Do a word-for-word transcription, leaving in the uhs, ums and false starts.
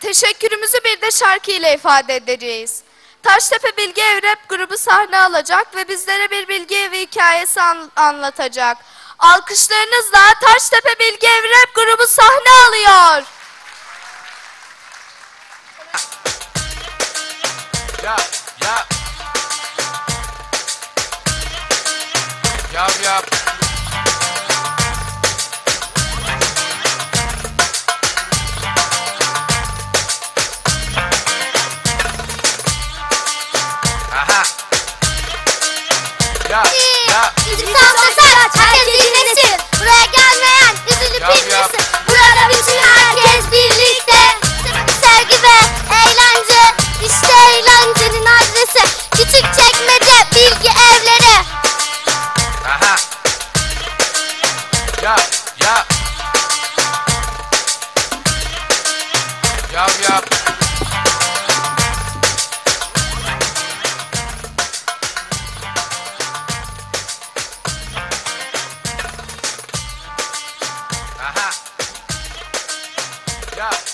Teşekkürümüzü bir de şarkı ile ifade edeceğiz. Taştepe Bilgi Evi Rap grubu sahne alacak ve bizlere bir bilgi evi hikayesi an anlatacak. Alkışlarınızla Taştepe Bilgi Evi Rap grubu sahne alıyor. Ya ya Yap yap Aha Ya ya İntikamda saç, herkes dinlesin. Buraya gelmeyen üzülüp Yap, yap. bitmesin. Burada bütün herkes birlikte. Sevgi ve eğlence, işte eğlencenin adresi. Küçükçekmece Bilgi Evleri. Aha Ya ya Yap yap Aha Ya